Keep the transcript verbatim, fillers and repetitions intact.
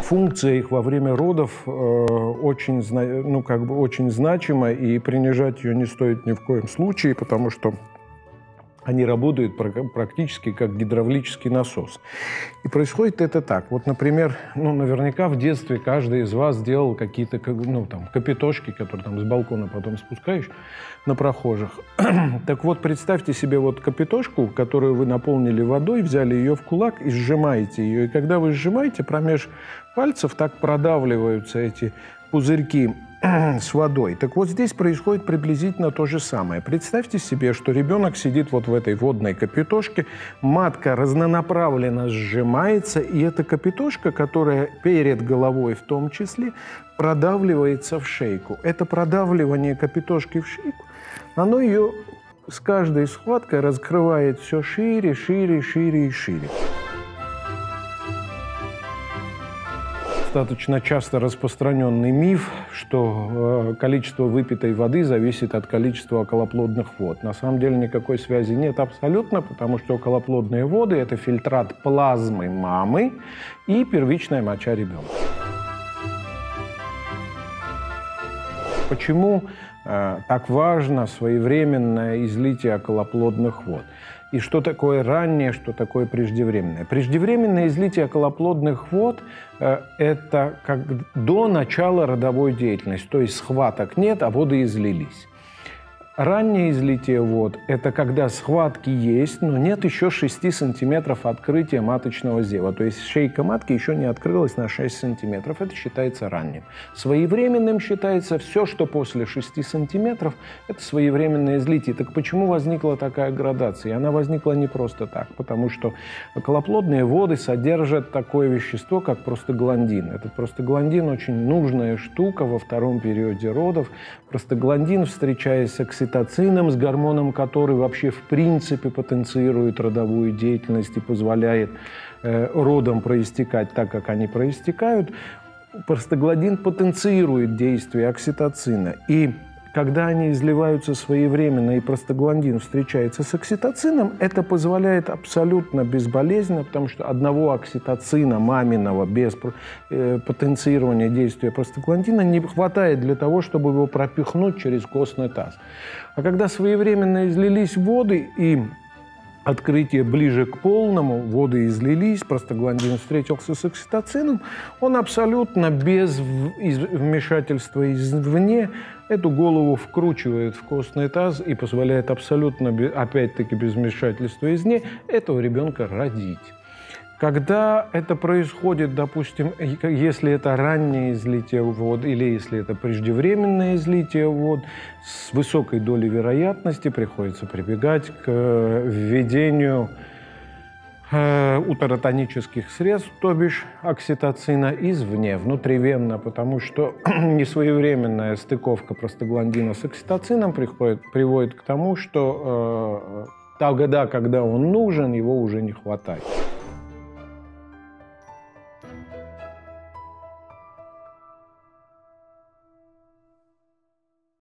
функция их во время родов э, очень, ну, как бы очень значима, и принижать ее не стоит ни в коем случае, потому что они работают практически как гидравлический насос. И происходит это так. Вот, например, ну, наверняка в детстве каждый из вас делал какие-то, ну, там, капитошки, которые там с балкона потом спускаешь на прохожих. Так вот, представьте себе вот капитошку, которую вы наполнили водой, взяли ее в кулак и сжимаете ее. И когда вы сжимаете, промеж пальцев так продавливаются эти пузырьки с водой. Так вот здесь происходит приблизительно то же самое. Представьте себе, что ребенок сидит вот в этой водной капитошке, матка разнонаправленно сжимается, и эта капитошка, которая перед головой в том числе, продавливается в шейку. Это продавливание капитошки в шейку, оно ее с каждой схваткой раскрывает все шире, шире, шире и шире. Достаточно часто распространенный миф, что количество выпитой воды зависит от количества околоплодных вод. На самом деле никакой связи нет абсолютно, потому что околоплодные воды – это фильтрат плазмы мамы и первичная моча ребенка. Почему э, так важно своевременное излитие околоплодных вод? И что такое раннее, что такое преждевременное? Преждевременное излитие околоплодных вод э, – это как до начала родовой деятельности, то есть схваток нет, а воды излились. Раннее излитие вод – это когда схватки есть, но нет еще шести сантиметров открытия маточного зева. То есть шейка матки еще не открылась на шесть сантиметров. Это считается ранним. Своевременным считается все, что после шести сантиметров – это своевременное излитие. Так почему возникла такая градация? И она возникла не просто так, потому что околоплодные воды содержат такое вещество, как простагландин. Этот простагландин – очень нужная штука во втором периоде родов. Простагландин, встречаясь с окситоцином, с гормоном, который вообще в принципе потенцирует родовую деятельность и позволяет э, родам проистекать так, как они проистекают, простагландин потенцирует действие окситоцина. И когда они изливаются своевременно и простагландин встречается с окситоцином, это позволяет абсолютно безболезненно, потому что одного окситоцина маминого без э, потенцирования действия простагландина не хватает для того, чтобы его пропихнуть через костный таз. А когда своевременно излились воды и открытие ближе к полному, воды излились, простагландин встретился с окситоцином, он абсолютно без вмешательства извне эту голову вкручивает в костный таз и позволяет абсолютно, опять-таки, без вмешательства извне этого ребенка родить. Когда это происходит, допустим, если это раннее излитие вод или если это преждевременное излитие вод, с высокой долей вероятности приходится прибегать к введению э, утеротонических средств, то бишь окситоцина, извне, внутривенно, потому что несвоевременная стыковка простагландина с окситоцином приходит, приводит к тому, что э, тогда, когда он нужен, его уже не хватает.